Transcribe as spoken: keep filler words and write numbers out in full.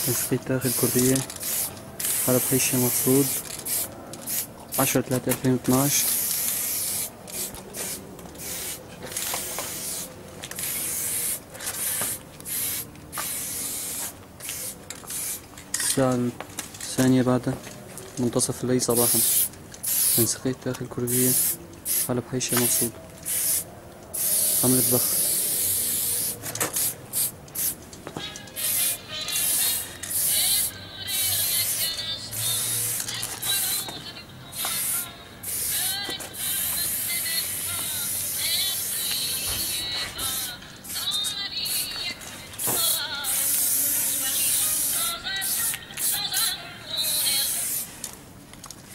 تنسيق داخل كلية حلب حيشة مقصود عشرة ثلاثة ألفين واثناعش. الساعة الثانية بعد منتصف الليل صباحا. تنسيق داخل كلية حلب حيشة مقصود. حملة بخ